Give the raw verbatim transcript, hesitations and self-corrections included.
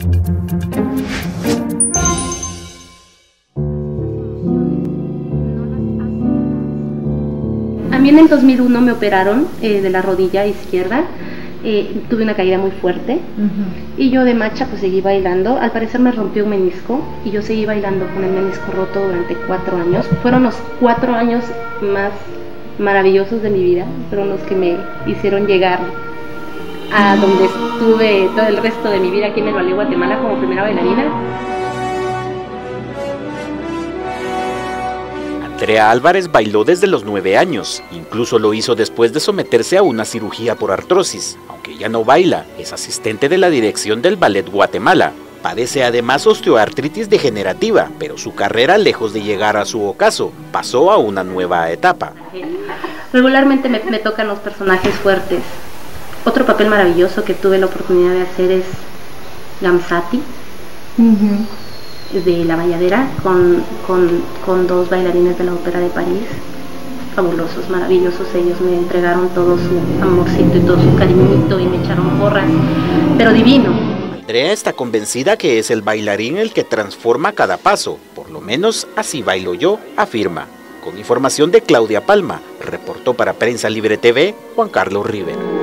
A mí en el dos mil uno me operaron eh, de la rodilla izquierda, eh, tuve una caída muy fuerte uh-huh. y yo de macha pues seguí bailando. Al parecer me rompió un menisco y yo seguí bailando con el menisco roto durante cuatro años. Fueron los cuatro años más maravillosos de mi vida, fueron los que me hicieron llegar a donde estuve todo el resto de mi vida aquí en el Ballet Guatemala como primera bailarina. Andrea Álvarez bailó desde los nueve años, incluso lo hizo después de someterse a una cirugía por artrosis. Aunque ya no baila, es asistente de la dirección del Ballet Guatemala. Padece además osteoartritis degenerativa, pero su carrera, lejos de llegar a su ocaso, pasó a una nueva etapa. Regularmente me, me tocan los personajes fuertes. Otro papel maravilloso que tuve la oportunidad de hacer es Gamsati. Uh-huh. De La Bayadera, con, con, con dos bailarines de la Ópera de París, fabulosos, maravillosos. Ellos me entregaron todo su amorcito y todo su cariñito y me echaron porras, pero divino. Andrea está convencida que es el bailarín el que transforma cada paso, por lo menos así bailo yo, afirma. Con información de Claudia Palma, reportó para Prensa Libre T V, Juan Carlos Rivera.